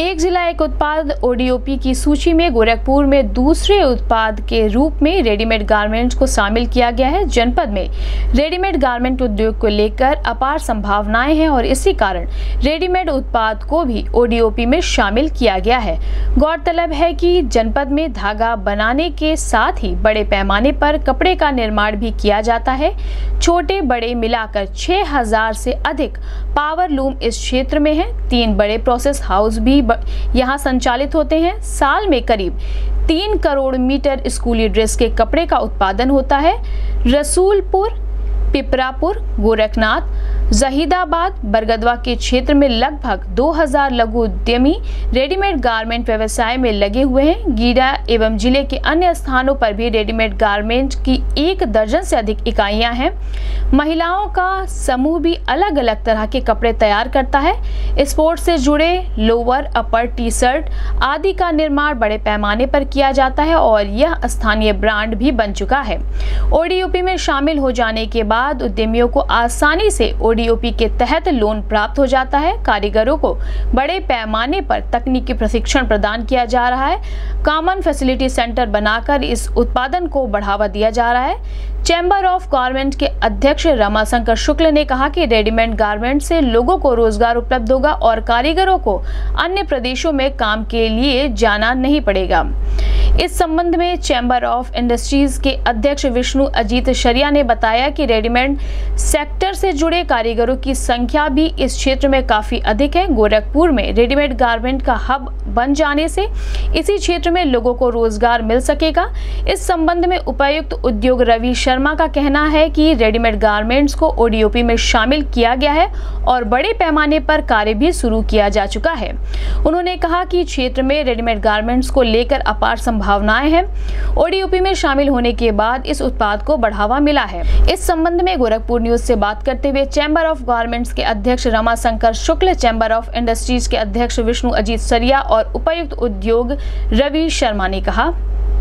एक जिला एक उत्पाद ओडीओपी की सूची में गोरखपुर में दूसरे उत्पाद के रूप में रेडीमेड गारमेंट्स को शामिल किया गया है। जनपद में रेडीमेड गारमेंट उद्योग को लेकर अपार संभावनाएं हैं और इसी कारण रेडीमेड उत्पाद को भी ओडीओपी में शामिल किया गया है। गौरतलब है कि जनपद में धागा बनाने के साथ ही बड़े पैमाने पर कपड़े का निर्माण भी किया जाता है। छोटे बड़े मिलाकर 6000 से अधिक पावर लूम इस क्षेत्र में है। 3 बड़े प्रोसेस हाउस भी यहाँ संचालित होते हैं। साल में करीब 3 करोड़ मीटर स्कूली ड्रेस के कपड़े का उत्पादन होता है। रसूलपुर, पिपरापुर, गोरखनाथ, जहीदाबाद, बरगदवा के क्षेत्र में लगभग 2000 लघु उद्यमी रेडीमेड गारमेंट व्यवसाय में लगे हुए हैं। गीडा एवं जिले के अन्य स्थानों पर भी रेडीमेड गारमेंट की 1 दर्जन से अधिक इकाइयां हैं। महिलाओं का समूह भी अलग अलग तरह के कपड़े तैयार करता है। स्पोर्ट्स से जुड़े लोअर, अपर, टी शर्ट आदि का निर्माण बड़े पैमाने पर किया जाता है और यह स्थानीय ब्रांड भी बन चुका है। ओडीओपी में शामिल हो जाने के बाद उद्यमियों को आसानी से ओडीओपी के तहत लोन प्राप्त हो जाता है। कारीगरों को बड़े पैमाने पर तकनीकी प्रशिक्षण प्रदान किया जा रहा है। कॉमन फैसिलिटी सेंटर बनाकर इस उत्पादन को बढ़ावा दिया जा रहा है। चैम्बर ऑफ गारमेंट के अध्यक्ष रमाशंकर शुक्ल ने कहा कि रेडीमेड गारमेंट से लोगों को रोजगार उपलब्ध होगा और कारीगरों को अन्य प्रदेशों में काम के लिए जाना नहीं पड़ेगा। इस संबंध में चैम्बर ऑफ इंडस्ट्रीज के अध्यक्ष विष्णु अजीत शरिया ने बताया कि रेडीमेड सेक्टर से जुड़े कारीगरों की संख्या भी इस क्षेत्र में काफी अधिक है। गोरखपुर में रेडीमेड गारमेंट का हब बन जाने से इसी क्षेत्र में लोगों को रोजगार मिल सकेगा। इस संबंध में उपायुक्त उद्योग रवि शर्मा का कहना है कि रेडीमेड गारमेंट्स को ओडीओपी में शामिल किया गया है और बड़े पैमाने पर कार्य भी शुरू किया जा चुका है। उन्होंने कहा कि क्षेत्र में रेडीमेड गारमेंट्स को लेकर अपार संभावनाएं हैं। ओडीओपी में शामिल होने के बाद इस उत्पाद को बढ़ावा मिला है। इस संबंध में गोरखपुर न्यूज से बात करते हुए चैम्बर ऑफ गारमेंट्स के अध्यक्ष Ramashankar Shukla, chamber of industries के अध्यक्ष विष्णु अजीत सरिया और उपायुक्त उद्योग रवि शर्मा ने कहा।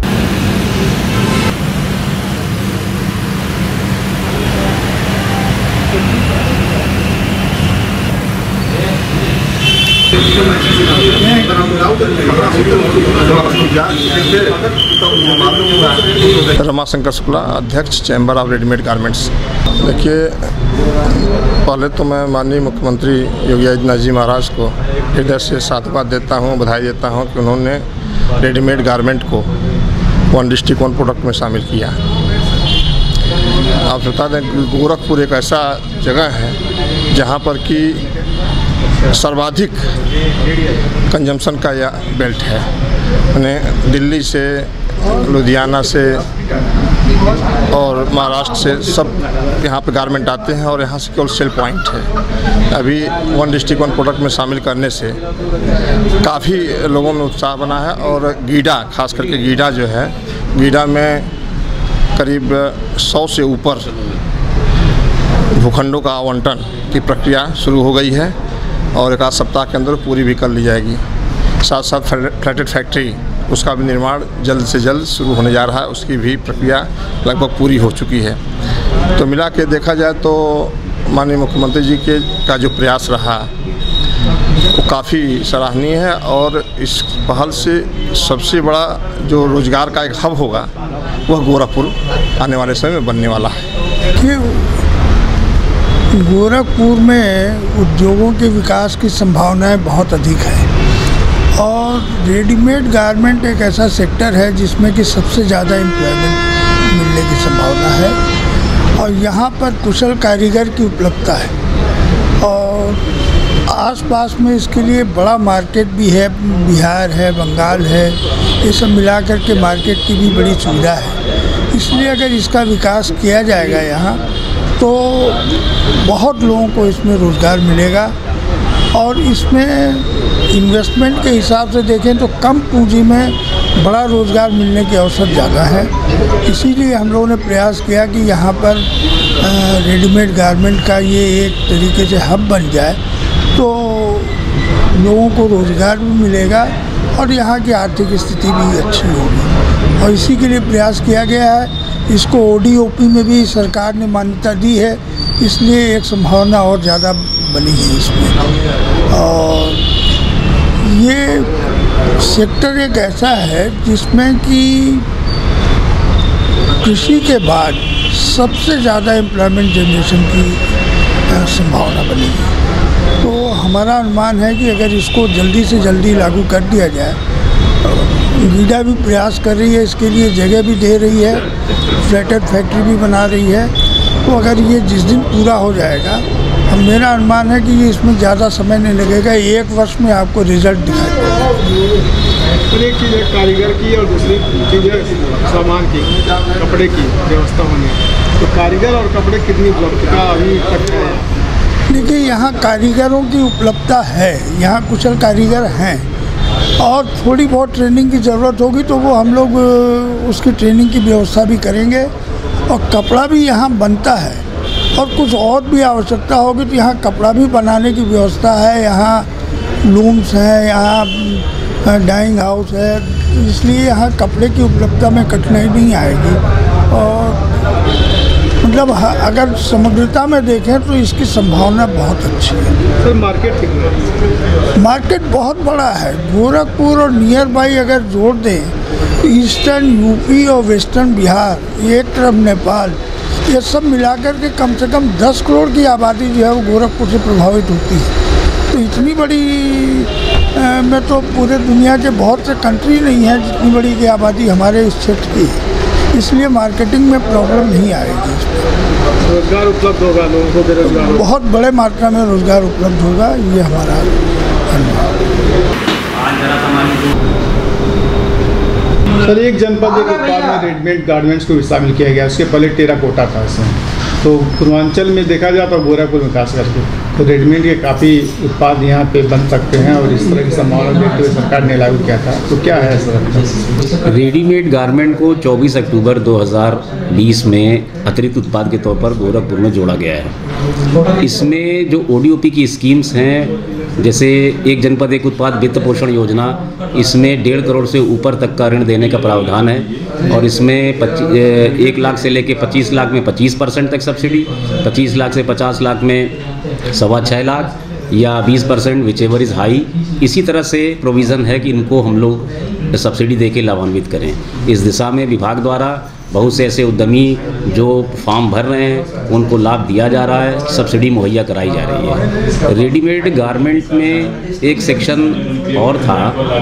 रमाशंकर शुक्ला, अध्यक्ष चैम्बर ऑफ रेडीमेड गारमेंट्स। देखिए, पहले तो मैं माननीय मुख्यमंत्री योगी आदित्यनाथ जी महाराज को हृदय से साधुवाद देता हूँ, बधाई देता हूँ कि उन्होंने रेडीमेड गारमेंट को 1 डिस्ट्रिक्ट 1 प्रोडक्ट में शामिल किया। आप बता दें कि गोरखपुर एक ऐसा जगह है जहाँ पर कि सर्वाधिक कंजम्पशन का यह बेल्ट है। यानी दिल्ली से, लुधियाना से और महाराष्ट्र से सब यहाँ पे गारमेंट आते हैं और यहाँ से केवल सेल पॉइंट है। अभी 1 डिस्ट्रिक्ट 1 प्रोडक्ट में शामिल करने से काफ़ी लोगों में उत्साह बना है और गीडा, खास करके गीडा जो है, गीडा में करीब 100 से ऊपर भूखंडों का आवंटन की प्रक्रिया शुरू हो गई है और 1 आध सप्ताह के अंदर पूरी भी कर ली जाएगी। साथ साथ फ्लैटेड फैक्ट्री, उसका भी निर्माण जल्द से जल्द शुरू होने जा रहा है, उसकी भी प्रक्रिया लगभग पूरी हो चुकी है। तो मिला के देखा जाए तो माननीय मुख्यमंत्री जी का जो प्रयास रहा वो काफ़ी सराहनीय है और इस पहल से सबसे बड़ा जो रोजगार का एक हब होगा वह गोरखपुर आने वाले समय में बनने वाला है। गोरखपुर में उद्योगों के विकास की संभावनाएं बहुत अधिक हैं और रेडीमेड गारमेंट एक ऐसा सेक्टर है जिसमें कि सबसे ज़्यादा एम्प्लॉयमेंट मिलने की संभावना है और यहाँ पर कुशल कारीगर की उपलब्धता है और आसपास में इसके लिए बड़ा मार्केट भी है। बिहार है, बंगाल है, ये सब मिलाकर के मार्केट की भी बड़ी सुविधा है। इसलिए अगर इसका विकास किया जाएगा यहाँ तो बहुत लोगों को इसमें रोज़गार मिलेगा और इसमें इन्वेस्टमेंट के हिसाब से देखें तो कम पूंजी में बड़ा रोज़गार मिलने के अवसर ज़्यादा है। इसीलिए हम लोगों ने प्रयास किया कि यहाँ पर रेडीमेड गारमेंट का ये एक तरीके से हब बन जाए तो लोगों को रोज़गार भी मिलेगा और यहाँ की आर्थिक स्थिति भी अच्छी होगी और इसी के लिए प्रयास किया गया है। इसको ओडीओपी में भी सरकार ने मान्यता दी है, इसलिए एक संभावना और ज़्यादा बनी है इसमें। और ये सेक्टर एक ऐसा है जिसमें कि कृषि के बाद सबसे ज़्यादा एम्प्लॉयमेंट जनरेशन की संभावना बनेगी। तो हमारा अनुमान है कि अगर इसको जल्दी से जल्दी लागू कर दिया जाए, गीडा भी प्रयास कर रही है, इसके लिए जगह भी दे रही है, फ्लैटेड फैक्ट्री भी बना रही है। तो अगर ये जिस दिन पूरा हो जाएगा, हम मेरा अनुमान है कि ये इसमें ज़्यादा समय नहीं लगेगा, 1 वर्ष में आपको रिजल्ट दिखाई देगा। एक चीज़ है कारीगर की और दूसरी चीज़ है सामान की, कपड़े की व्यवस्था होनी। तो कारीगर और कपड़े कितनी उपलब्धता अभी तक है? देखिए, यहाँ कारीगरों की उपलब्धता है, यहाँ कुशल कारीगर हैं, और थोड़ी बहुत ट्रेनिंग की ज़रूरत होगी तो वो हम लोग उसकी ट्रेनिंग की व्यवस्था भी करेंगे। और कपड़ा भी यहाँ बनता है, और कुछ और भी आवश्यकता होगी तो यहाँ कपड़ा भी बनाने की व्यवस्था है। यहाँ लूम्स हैं, यहाँ डाइंग हाउस है, इसलिए यहाँ कपड़े की उपलब्धता में कठिनाई नहीं आएगी। और मतलब अगर समग्रता में देखें तो इसकी संभावना बहुत अच्छी है। सर, मार्केट कितना है? मार्केट बहुत बड़ा है। गोरखपुर और नियर बाई अगर जोड़ दें तो ईस्टर्न यूपी और वेस्टर्न बिहार, एक तरफ नेपाल, ये सब मिलाकर के कम से कम 10 करोड़ की आबादी जो है वो गोरखपुर से प्रभावित होती है। तो इतनी बड़ी में तो पूरे दुनिया के बहुत से कंट्री नहीं है जितनी बड़ी की आबादी हमारे इस क्षेत्र की है, इसलिए मार्केटिंग में प्रॉब्लम नहीं आएगी। रोजगार उपलब्ध होगा, लोगों को बेरोजगार बहुत बड़े मात्रा में रोजगार उपलब्ध होगा, ये हमारा अनुमान। सर, एक जनपद एक उत्पाद में रेडीमेड गारमेंट्स को भी शामिल किया गया। उसके पहले टेराकोटा था इसमें। तो पूर्वांचल में देखा जाए तो गोरखपुर में खास करके तो रेडीमेड के काफ़ी उत्पाद यहाँ पे बन सकते हैं, और इस तरह की संभावना देखते हुए सरकार ने लागू किया था। तो क्या है सर? रेडीमेड गारमेंट को 24 अक्टूबर 2020 में अतिरिक्त उत्पाद के तौर पर गोरखपुर में जोड़ा गया है। इसमें जो ODOP की स्कीम्स हैं, जैसे एक जनपद एक उत्पाद वित्त पोषण योजना, इसमें 1.5 करोड़ से ऊपर तक का ऋण देने का प्रावधान है। और इसमें 1 लाख से लेकर 25 लाख में 25% तक सब्सिडी, 25 लाख से 50 लाख में 6.25 लाख, या 20% विच एवर इज़ हाई। इसी तरह से प्रोविज़न है कि इनको हम लोग सब्सिडी देके लाभान्वित करें। इस दिशा में विभाग द्वारा बहुत से ऐसे उद्यमी जो फॉर्म भर रहे हैं उनको लाभ दिया जा रहा है, सब्सिडी मुहैया कराई जा रही है। रेडीमेड गारमेंट में एक सेक्शन और था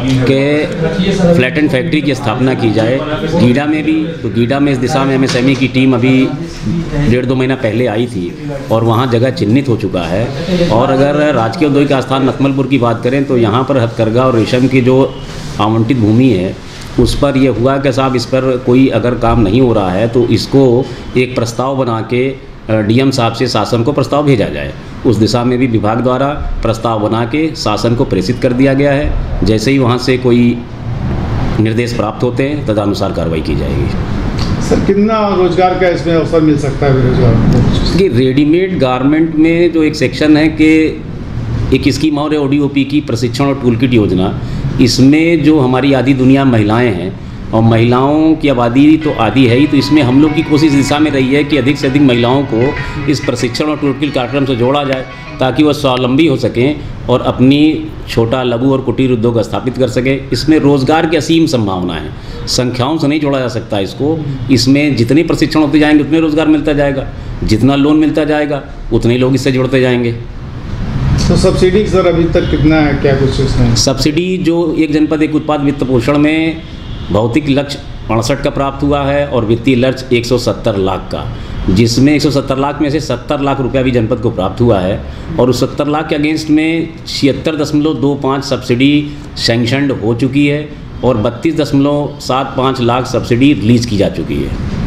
कि फ्लैट एंड फैक्ट्री की स्थापना की जाए गीडा में भी। तो गीडा में इस दिशा में MSME की टीम अभी 1.5-2 महीना पहले आई थी और वहाँ जगह चिन्हित हो चुका है। और अगर राजकीय औद्योगिक आस्थान नकमलपुर की बात करें तो यहाँ पर हथकरघा और रेशम की जो आवंटित भूमि है उस पर यह हुआ कि साहब इस पर कोई अगर काम नहीं हो रहा है तो इसको एक प्रस्ताव बना के DM साहब से शासन को प्रस्ताव भेजा जाए। उस दिशा में भी विभाग द्वारा प्रस्ताव बना के शासन को प्रेषित कर दिया गया है। जैसे ही वहाँ से कोई निर्देश प्राप्त होते हैं तदनुसार कार्रवाई की जाएगी। सर, कितना रोजगार का इसमें अवसर मिल सकता है बेरोजगार? कि रेडीमेड गारमेंट में जो एक सेक्शन है कि एक स्कीम और है ODOP की प्रशिक्षण और टूल किट योजना। इसमें जो हमारी आधी दुनिया महिलाएं हैं और महिलाओं की आबादी तो आधी है ही, तो इसमें हम लोग की कोशिश दिशा में रही है कि अधिक से अधिक महिलाओं को इस प्रशिक्षण और टूल किट कार्यक्रम से जोड़ा जाए ताकि वह स्वावलंबी हो सकें और अपनी छोटा लघु और कुटीर उद्योग स्थापित कर सकें। इसमें रोज़गार की असीम संभावना है, संख्याओं से नहीं जोड़ा जा सकता इसको। इसमें जितने प्रशिक्षण होते जाएंगे उतने रोज़गार मिलता जाएगा, जितना लोन मिलता जाएगा उतने लोग इससे जुड़ते जाएंगे। तो सब्सिडी सर अभी तक कितना है, क्या कुछ इसमें? सब्सिडी जो एक जनपद एक उत्पाद वित्त पोषण में भौतिक लक्ष्य 65 का प्राप्त हुआ है और वित्तीय लक्ष्य 170 लाख का, जिसमें 170 लाख में से 70 लाख रुपया भी जनपद को प्राप्त हुआ है। और उस 70 लाख के अगेंस्ट में 76.25 सब्सिडी सैंक्शनड हो चुकी है और 32.75 लाख सब्सिडी रिलीज़ की जा चुकी है।